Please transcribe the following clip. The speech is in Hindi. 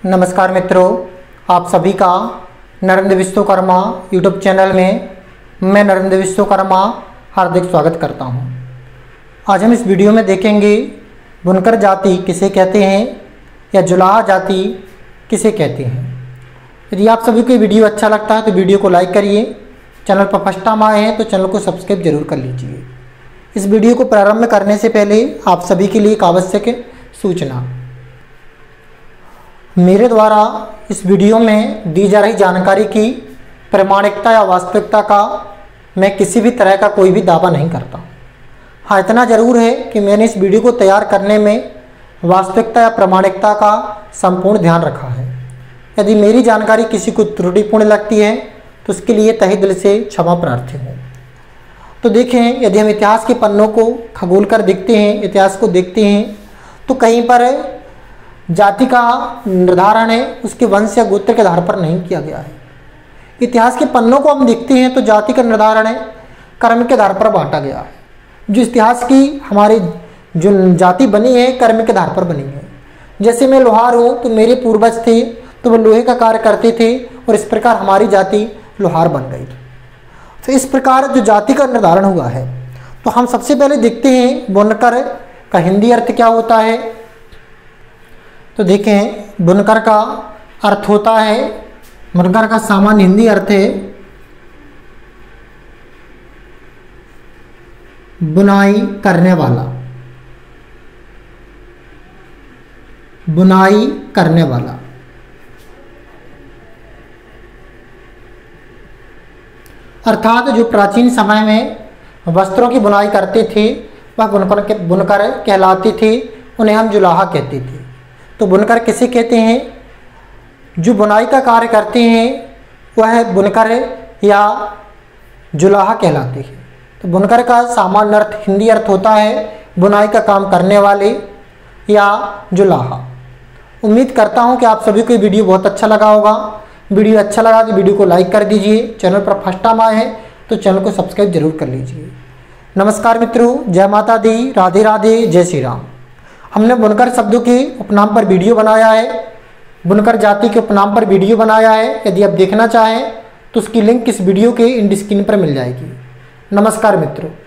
नमस्कार मित्रों, आप सभी का नरेंद्र विश्वकर्मा यूट्यूब चैनल में मैं नरेंद्र विश्वकर्मा हार्दिक स्वागत करता हूं। आज हम इस वीडियो में देखेंगे बुनकर जाति किसे कहते हैं या जुलाहा जाति किसे कहते हैं। यदि आप सभी को वीडियो अच्छा लगता है तो वीडियो को लाइक करिए। चैनल पर फर्स्ट टाइम आए हैं तो चैनल को सब्सक्राइब जरूर कर लीजिए। इस वीडियो को प्रारंभ करने से पहले आप सभी के लिए एक आवश्यक सूचना, मेरे द्वारा इस वीडियो में दी जा रही जानकारी की प्रामाणिकता या वास्तविकता का मैं किसी भी तरह का कोई भी दावा नहीं करता। हाँ, इतना ज़रूर है कि मैंने इस वीडियो को तैयार करने में वास्तविकता या प्रामाणिकता का संपूर्ण ध्यान रखा है। यदि मेरी जानकारी किसी को त्रुटिपूर्ण लगती है तो उसके लिए तहे दिल से क्षमा प्रार्थी हूँ। तो देखें, यदि हम इतिहास के पन्नों को खगोल कर देखते हैं, इतिहास को देखते हैं, तो कहीं पर जाति का निर्धारण है उसके वंश या गोत्र के आधार पर नहीं किया गया है। इतिहास के पन्नों को हम देखते हैं तो जाति का निर्धारण है कर्म के आधार पर बांटा गया है। जो इतिहास की हमारी जो जाति बनी है कर्म के आधार पर बनी है। जैसे मैं लोहार हूँ तो मेरे पूर्वज थे तो वो लोहे का कार्य करते थे और इस प्रकार हमारी जाति लोहार बन गई। तो इस प्रकार जो जाति का निर्धारण हुआ है, तो हम सबसे पहले देखते हैं बुनकर का हिंदी अर्थ क्या होता है। तो देखें, बुनकर का अर्थ होता है, बुनकर का सामान्य हिंदी अर्थ है बुनाई करने वाला। बुनाई करने वाला अर्थात जो प्राचीन समय में वस्त्रों की बुनाई करते थे वह बुनकर कहलाते थे। उन्हें हम जुलाहा कहते थे। तो बुनकर किसे कहते हैं? जो बुनाई का कार्य करते हैं वह बुनकर या जुलाहा कहलाते हैं। तो बुनकर का सामान्य अर्थ हिंदी अर्थ होता है बुनाई का काम करने वाले या जुलाहा। उम्मीद करता हूं कि आप सभी को वीडियो बहुत अच्छा लगा होगा। वीडियो अच्छा लगा तो वीडियो को लाइक कर दीजिए। चैनल पर फर्स्ट टाइम आए हैं तो चैनल को सब्सक्राइब जरूर कर लीजिए। नमस्कार मित्रों, जय माता दी, राधे राधे, जय श्री राम। हमने बुनकर शब्दों के उपनाम पर वीडियो बनाया है, बुनकर जाति के उपनाम पर वीडियो बनाया है। यदि आप देखना चाहें तो उसकी लिंक इस वीडियो के एंड स्क्रीन पर मिल जाएगी। नमस्कार मित्रों।